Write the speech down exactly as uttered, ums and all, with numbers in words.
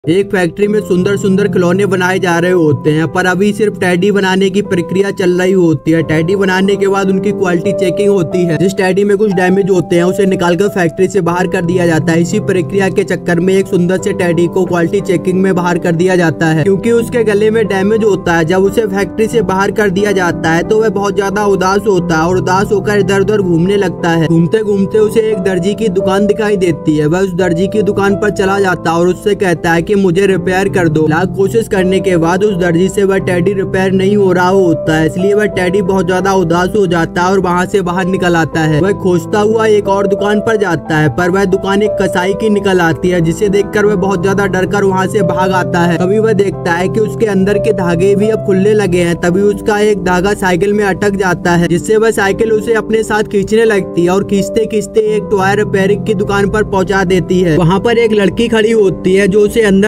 एक फैक्ट्री में सुंदर सुंदर खिलौने बनाए जा रहे होते हैं, पर अभी सिर्फ टेडी बनाने की प्रक्रिया चल रही होती है। टेडी बनाने के बाद उनकी क्वालिटी चेकिंग होती है। जिस टेडी में कुछ डैमेज होते हैं उसे निकालकर फैक्ट्री से बाहर कर दिया जाता है। इसी प्रक्रिया के चक्कर में एक सुंदर से टेडी को क्वालिटी चेकिंग में बाहर कर दिया जाता है, क्योंकि उसके गले में डैमेज होता है। जब उसे फैक्ट्री से बाहर कर दिया जाता है तो वह बहुत ज्यादा उदास होता है और उदास होकर इधर उधर घूमने लगता है। घूमते घूमते उसे एक दर्जी की दुकान दिखाई देती है। वह उस दर्जी की दुकान पर चला जाता है और उससे कहता है कि मुझे रिपेयर कर दो। लाख कोशिश करने के बाद उस दर्जी से वह टेडी रिपेयर नहीं हो रहा होता है, इसलिए वह टेडी बहुत ज्यादा उदास हो जाता है और वहाँ से बाहर निकल आता है। वह खोजता हुआ एक और दुकान पर जाता है, पर वह दुकान एक कसाई की निकल आती है, जिसे देखकर वह बहुत ज्यादा डर कर वहाँ से भाग आता है। तभी वह देखता है कि उसके अंदर के धागे भी अब खुलने लगे हैं। तभी उसका एक धागा साइकिल में अटक जाता है, जिससे वह साइकिल उसे अपने साथ खींचने लगती है और खींचते खींचते एक टॉय रिपेयरिंग की दुकान पर पहुँचा देती है। वहाँ पर एक लड़की खड़ी होती है जो उसे